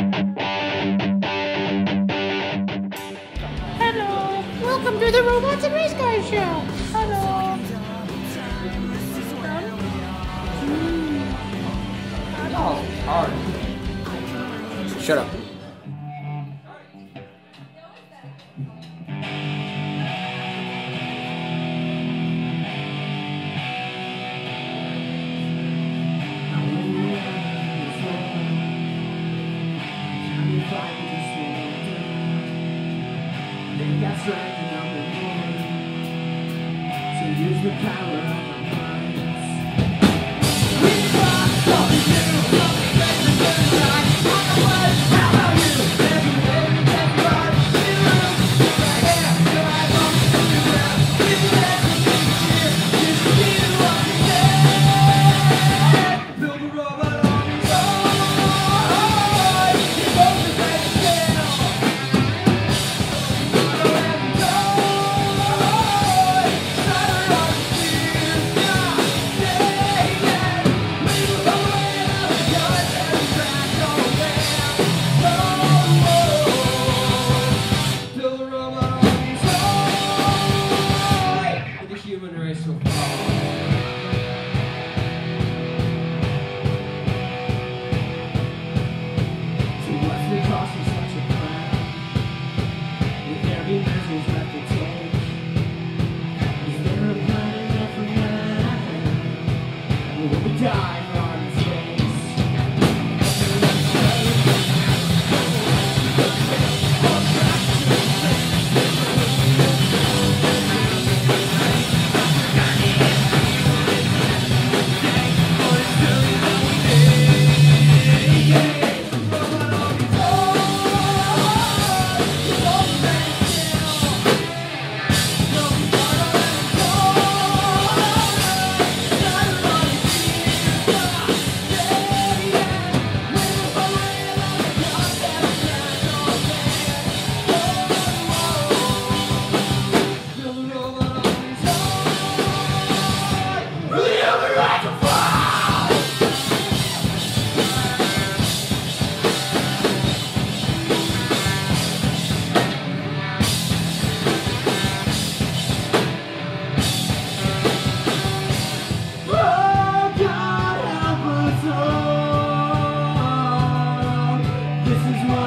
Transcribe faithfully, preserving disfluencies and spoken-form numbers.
Hello, welcome to the Robots and Racecars show. Hello. Oh, hard. Shut up. They got strength on the board, so use the power of our minds. We got something new, something better than tonight. On the way, how about you? Every day we get right. In the room, just right here, your eyes on the ground. If you let me keep cheer, just feel what you say. Build a robot on his own. He goes to bed still. Human race will fall. So what's the cost of such a crowd? With every measures that they take, is there a plan enough for now? Or will we die for our mistakes? This is what